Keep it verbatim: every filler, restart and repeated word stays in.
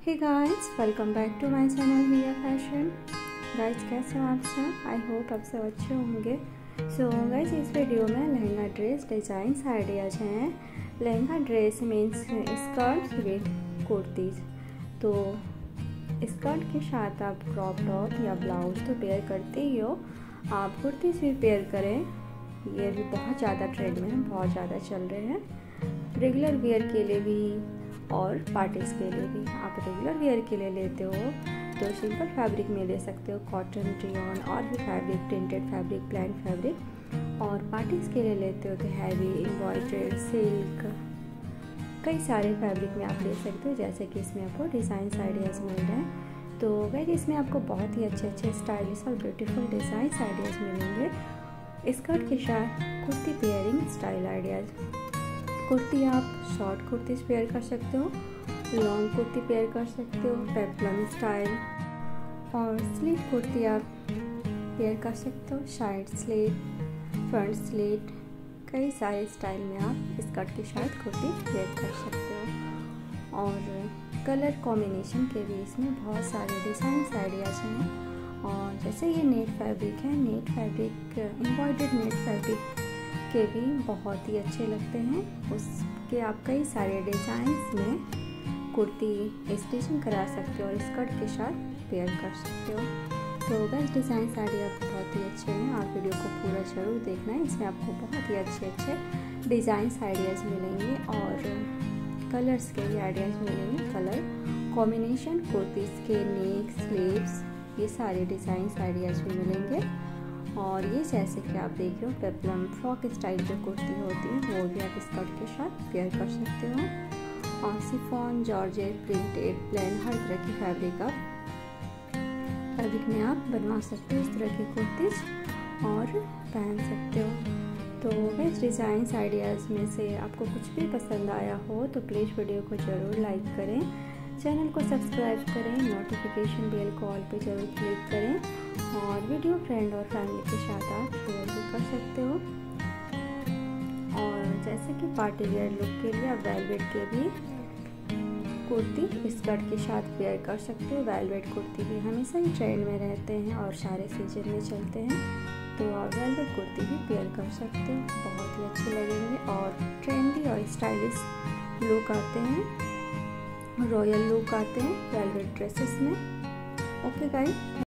Hey guys, welcome back to my channel Hiya fashion. Guys, कैसे हो आप सब? आई होप आप सब अच्छे होंगे। सो so, गाइस, इस वीडियो में लहंगा ड्रेस डिज़ाइंस आइडियाज हैं। Lehenga dress means skirt with kurtis. तो स्कर्ट के साथ आप क्रॉप टॉप या ब्लाउज तो पेयर करते ही हो, आप कुर्तीज़ भी पेयर करें। ये भी बहुत ज़्यादा ट्रेंड में बहुत ज़्यादा चल रहे हैं, रेगुलर वेयर के लिए भी और पार्टीज के लिए भी। आप रेगुलर वेयर के लिए लेते हो तो सिंपल फैब्रिक में ले सकते हो, कॉटन, रेयॉन और भी fabric, printed fabric, plain fabric. और पार्टीज के लिए लेते हो तो हैवी, एम्ब्रॉयडर्ड, सिल्क, कई सारे फैब्रिक में आप ले सकते हो। जैसे कि इसमें आपको डिज़ाइन आइडियाज़ मिल रहे हैं। तो गाइस, इसमें आपको बहुत ही अच्छे अच्छे स्टाइलिश और ब्यूटीफुल डिज़ाइन आइडियाज़ मिलेंगे। स्कर्ट के साथ kurti pairing style ideas. Kurti आप शॉर्ट कुर्तीज पेयर कर सकते हो, लॉन्ग कुर्ती पेयर कर सकते हो, पेप्लम स्टाइल। और स्लीट कुर्ती आप पेयर कर सकते हो, साइड स्लीट, फ्रंट स्लीट, कई सारे स्टाइल में आप स्कर्ट के साथ कुर्ती पेयर कर सकते हो। और कलर कॉम्बिनेशन के भी इसमें बहुत सारे डिज़ाइन आइडियाज हैं। और जैसे ये नेट फैब्रिक है, net fabric, embroidered net fabric के भी बहुत ही अच्छे लगते हैं। उसके आप कई सारे डिज़ाइंस में कुर्ती स्टिचिंग करा सकते हो और स्कर्ट के साथ पेयर कर सकते हो। तो बस डिज़ाइन आइडिया बहुत ही अच्छे हैं, आप वीडियो को पूरा ज़रूर देखना है। इसमें आपको बहुत ही अच्छे अच्छे डिज़ाइंस आइडियाज़ मिलेंगे और कलर्स के भी आइडियाज़ मिलेंगे। कलर कॉम्बिनेशन, कुर्तीज़ के नेक, स्लीव्स, ये सारे डिज़ाइंस आइडियाज़ भी मिलेंगे। और ये जैसे कि आप देख रहे हो, पेप्लम फ्रॉक स्टाइल जो कुर्ती होती है वो भी आप स्कर्ट के साथ पेयर कर सकते हो। और शिफॉन, जॉर्जेट, प्रिंटेड, प्लेन, हर तरह की फैब्रिक आप फैब्रिक में आप बनवा सकते हो इस तरह की कुर्तीज और पहन सकते हो। तो बेस्ट डिज़ाइंस आइडियाज़ में से आपको कुछ भी पसंद आया हो तो प्लीज़ वीडियो को ज़रूर लाइक करें, चैनल को सब्सक्राइब करें, नोटिफिकेशन बेल को ऑल पे ज़रूर क्लिक करें। और वीडियो फ्रेंड और फैमिली के साथ आप शेयर भी कर सकते हो। और जैसे कि पार्टी वेयर लुक के लिए आप वेलवेट के भी कुर्ती स्कर्ट के साथ पेयर कर सकते हो। वेलवेट कुर्ती भी हमेशा ही ट्रेंड में रहते हैं और सारे सीजन में चलते हैं, तो आप वेलवेट कुर्ती भी पेयर कर सकते हो, बहुत ही अच्छे लगेंगे और ट्रेंडी और स्टाइलिश लुक आते हैं, रॉयल लुक आते हैं वेलवेट ड्रेसेस में। Okay guys.